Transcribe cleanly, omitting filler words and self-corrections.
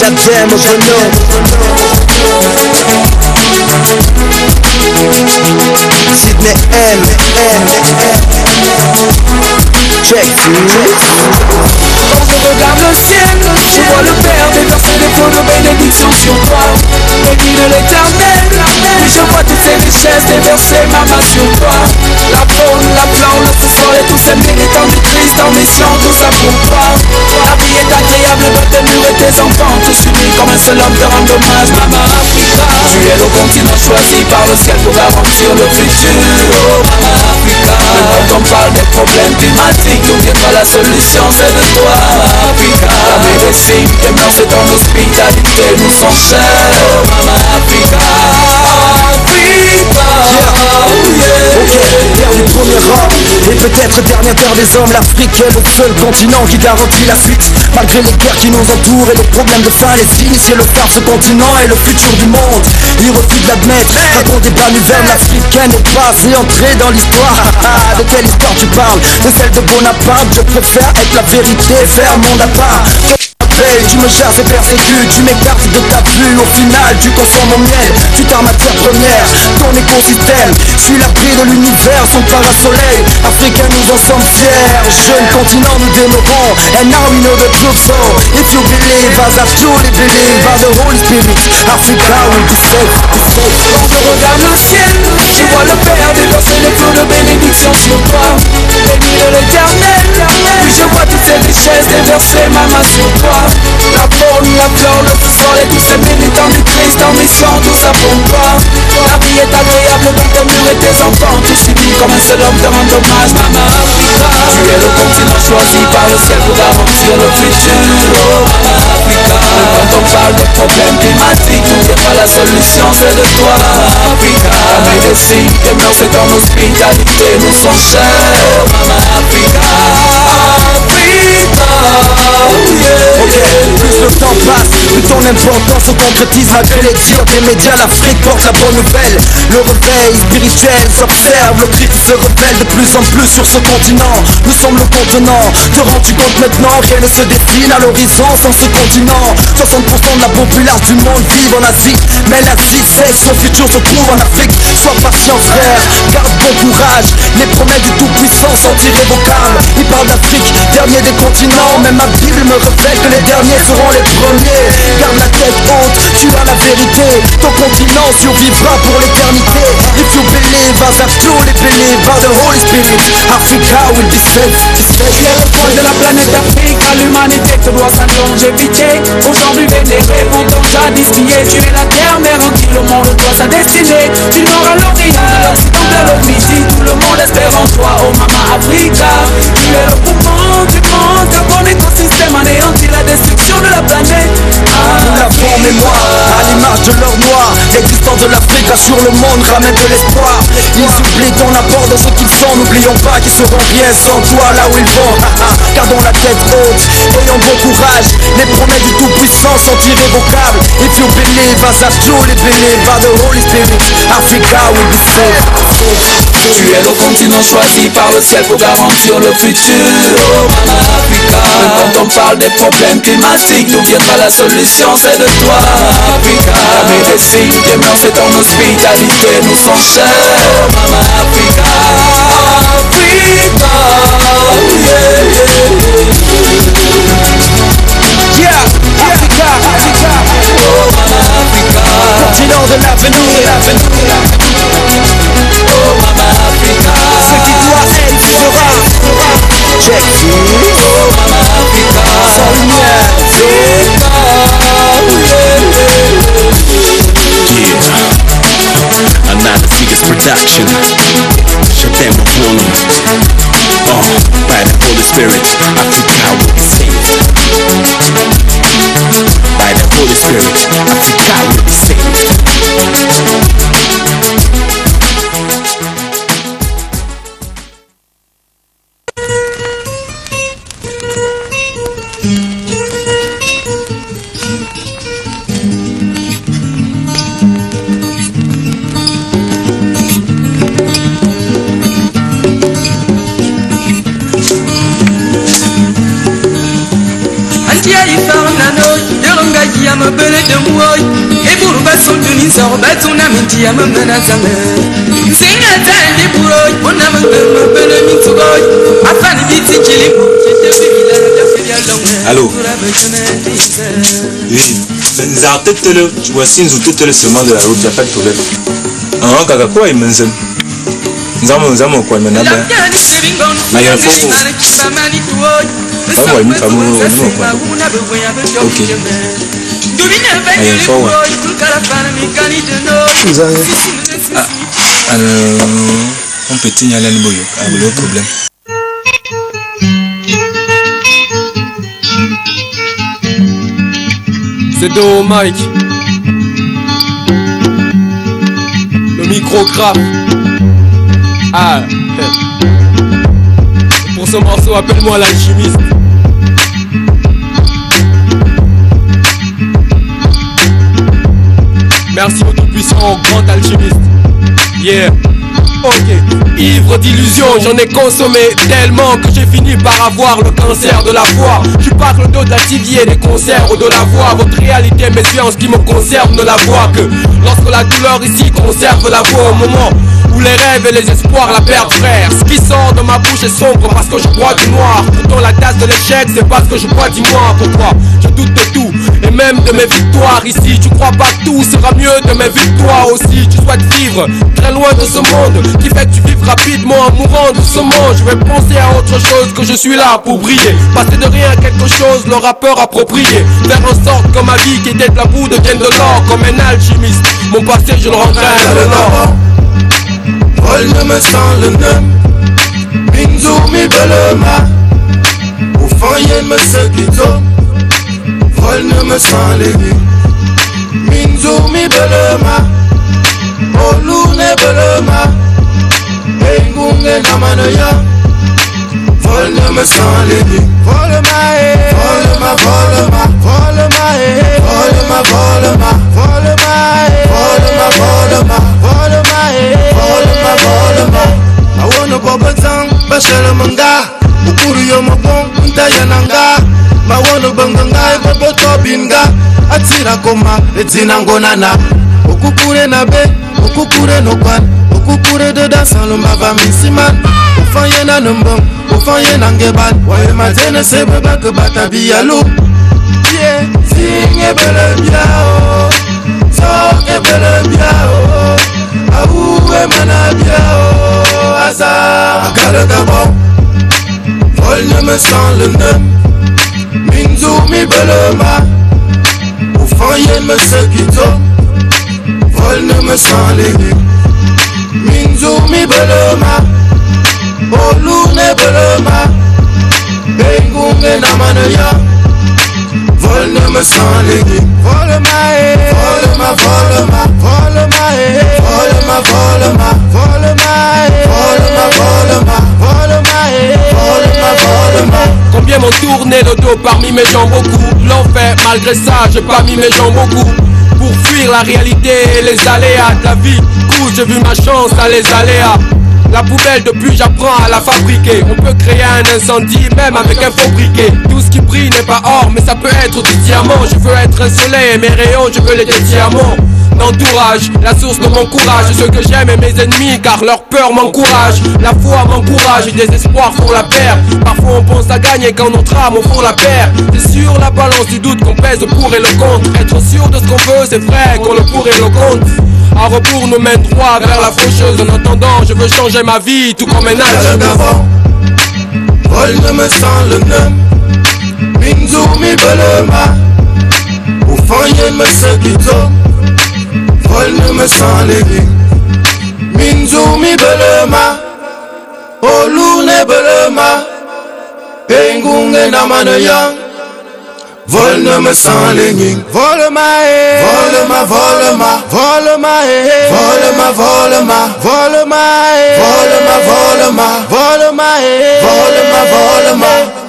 la jam au bonhomme. Sydney M. Check. Quand je regarde le ciel, je vois le Père déverser des flots de bénédiction sur toi. Bénis de l'éternel, oui je vois toutes ces richesses déverser ma main sur toi. La faune, la flore, le sous-sol et tous ces militants du Christ en mission, tout ça pour toi. La vie est agréable de tes murs et tes enfants, tous unis comme un seul homme te rend hommage, Mama Africa. Tu es le continent choisi par le ciel pour garantir le futur, oh Mama Africa. Mais quand on parle des problèmes climatiques, nous viendra la solution, c'est de toi Africa. La médecine, tes mœurs et ton hospitalité nous sont chers, oh Mama Africa. Ok, terre du premier homme et peut-être dernière terre des hommes. L'Afrique est le seul continent qui garantit la suite. Malgré les guerres qui nous entourent et les problèmes de faim, les initiés le phare, ce continent est le futur du monde. Ils refusent d'admettre, racontent des bonnes nouvelles. L'Africaine est passée, entrée dans l'histoire. De quelle histoire tu parles? De celle de Bonaparte. Je préfère être la vérité, faire mon appart. Tu me cherches et persécutes, tu m'écartes de ta vue. Au final tu consommes mon miel, tu t'as matière première, ton écosystème. Je suis l'abri de l'univers, son parasoleil. Africains nous en sommes fiers, jeune continent nous demeurons. And now we know the truth, so if you believe as I truly believe by the Holy Spirit, Africa will be safe. Quand je regarde le ciel, je vois le Père déverser les flots de bénédiction sur toi. Bénis de l'éternel, oui je vois toutes ces richesses déverser ma main sur toi. La faune, la flore, le sous-sol et tous ces militants du Christ en mission, tout ça pour toi. La vie est agréable dans tes murs et tes enfants, tous unis comme un seul homme te rend hommage, Mama Africa. Tu es le continent choisi par le ciel pour garantir le futur, oh Mama Africa. Quand on parle de problèmes climatiques, nous viendra la solution, c'est de toi Africa. La médecine, tes mœurs et ton hospitalité nous sont chers, oh Mama Africa. Ok, plus le temps passe, plus ton importance se concrétise. Malgré les dires des médias, l'Afrique porte la bonne nouvelle. Le réveil spirituel s'observe, le Christ se révèle de plus en plus sur ce continent. Nous sommes le contenant, te rends-tu compte maintenant? Rien ne se dessine à l'horizon sans ce continent. 60% de la population du monde vit en Asie, mais l'Asie sait que son futur se trouve en Afrique. Sois patient frère, garde bon courage. Les promesses du Tout-Puissant sont irrévocables. Il parle d'Afrique, dernier des continents. Même ma Bible me révèle que les derniers seront les premiers. Garde la tête haute, tu as la vérité. Ton continent survivra pour l'éternité. If you believe as I truly believe by the Holy Spirit, Africa will be safe. Tu es le poil de la planète Afrique, à l'humanité te doit sa longévité. Aujourd'hui vénéré pour ton jadis pillé. Tu es la terre mère en qui le monde doit sa destinée. Du nord à l'Orient, de l'Occident vers le Midi, tout le monde espère en toi, oh Mama Africa. Tu es le poumon du monde, car ton écosystème anéantit la destruction de la planète. Nous l'avons en mémoire, à l'image de l'or noir. L'existence de l'Afrique assure le monde, ramène de l'espoir. Ils oublient ton apport dans ce qu'ils sont. N'oublions pas qu'ils seront rien sans toi là où ils vont. Gardons la tête haute, ayons bon courage. Les promesses du Tout-Puissant sont irrévocables. If you believe as I truly believe by the Holy Spirit, Africa will be safe. Tu es le continent choisi par le ciel pour garantir le futur, oh Mama Africa. Même quand on parle des problèmes climatiques, nous viendra la solution, c'est de toi Africa. La médecine, tes mœurs et ton hospitalité nous sont chers, oh Mama Africa. Africa, yeah, Africa, Africa, oh Mama Africa. Continent de l'avenir, oh Mama Africa. ce qui doit être sera. Check, oh Mama Africa. sans lumière. Yeah, another Seekers production. Shatem Mapunu. By the Holy Spirit, Africa will be saved. By the Holy Spirit, Africa will be saved. me belle de moi. Et pour pas son tenir, ça rebat ton âme, tu as me menacé. C'est un temps de bourreau, on a me belle mintoy. Afin de dire si tu l'es, je te vis là, allô? Oui, tu vois si nous tout le chemin de la route, il n'y a pas de problème. Ah, quoi, il m'enseigne. Nous avons quoi maintenant? Mais il faut. Pas moi, il faut. Ok. Il faut. On peut tenir à l'animaux, le problème. C'est Do Mike, le micrographe. Ah, pour ce morceau, appelle-moi l'alchimiste. Merci au tout-puissant, au grand alchimiste. Yeah. Ok, ivre d'illusion, j'en ai consommé tellement que j'ai fini par avoir le cancer de la foi. Je parle d'Autivier, des concerts ou de la voix. Votre réalité, mes yeux, en ce qui me concerne, ne la voient que lorsque la douleur ici conserve la voix. Au moment où les rêves et les espoirs la perdent, frère. Ce qui sort de ma bouche est sombre parce que je bois du noir. Pourtant la tasse de l'échec, c'est parce que je bois, dis-moi pourquoi. Je doute de tout, et même de mes victoires ici. Tu crois pas que tout sera mieux de mes victoires aussi. Tu souhaites vivre très loin de ce monde qui fait que tu vives rapidement en mourant doucement. Je vais penser à autre chose, que je suis là pour briller. Passer de rien à quelque chose, le rappeur approprié. Faire en sorte que ma vie qui était de la boue devienne de l'or. Comme un alchimiste, mon passé je le rendrai à l'or. Vol ne me sent le nem, Minzu mi belema, au fond y'en me se quito. Vol ne me sent les vies, Minzu mi belema, au lune belema, Engunge namanaya. Vol ne me sent les vies, volema, volema, volema, volema, volema, volema, volema, volema, volema, volema, volema, volema. I wanna bubble tongue, bashara manga, ukuru yo mabong, ntayananga. Ma wanna banganga, babo tobinga, atira koma, etinangonana. Ukukure na be, ukukure no kwan, ukukure de dansan lumba misiman. Ufanye na numbong, ufanye na ngeban, wae matene sebe bak batabi yalo. Yeah, sing ebele biao, so ebele biao, aouwe mana biao, azar galagabo. Vol ne me sent le nem, Minzu mi belema, ufanye me sekito. Vol ne me sent les vies, Minzu mi belema, olune belema, Engunge namanaya. Vol ne me sent les vies, volema, volema, volema, volema, volema, volema, volema, volema, volema, volema, volema. Combien m'ont tourné le dos parmi mes gens, beaucoup l'ont fait, malgré ça j'ai pas mis mes gens beaucoup. Pour fuir la réalité et les aléas de la vie, coup j'ai vu ma chance à les aléas. La poubelle depuis j'apprends à la fabriquer. On peut créer un incendie même avec un faux briquet. Tout ce qui brille n'est pas or mais ça peut être du diamant. Je veux être un soleil et mes rayons je veux les diamants. L'entourage, la source de mon courage. Ceux que j'aime et mes ennemis car leur peur m'encourage. La foi m'encourage et des espoirs font la paire. Parfois on pense à gagner quand notre âme au fond la perd. C'est sur la balance du doute qu'on pèse le pour et le contre. Être sûr de ce qu'on veut c'est vrai qu'on le pour et le contre. Un rebours nous mène droit vers la faucheuse. En attendant je veux changer ma vie tout comme un alchimiste. Vol ne me sent le nem, Minzu mi belema, ufanye me sekito. Vol ne me sent les vies, Minzu mi belema, olune belema, Engunge namanaya. Vol ne me sent les vies, volema, volema, volema, volema, volema, volema, volema, volema, volema, volema, volema, volema.